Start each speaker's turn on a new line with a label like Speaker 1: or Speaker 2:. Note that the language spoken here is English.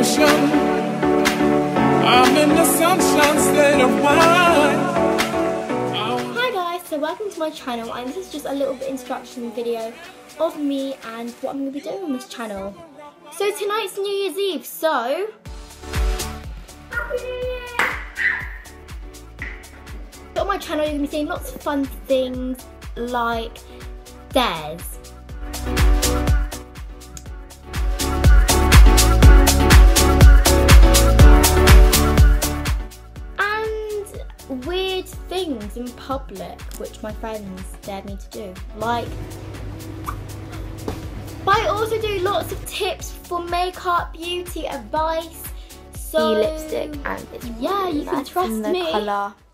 Speaker 1: emotion. I'm in the sunshine state of mind.
Speaker 2: Hi guys, so welcome to my channel, and this is just a little bit instruction video of me and what I'm going to be doing on this channel. So tonight's New Year's Eve, so Happy New Year! On my channel you're going to be seeing lots of fun things like dares. And weird things in public which my friends dared me to do. But I also do lots of tips for makeup, beauty advice. So
Speaker 3: lipstick, and it's
Speaker 2: yeah, you can trust
Speaker 3: in the
Speaker 2: me.
Speaker 3: colour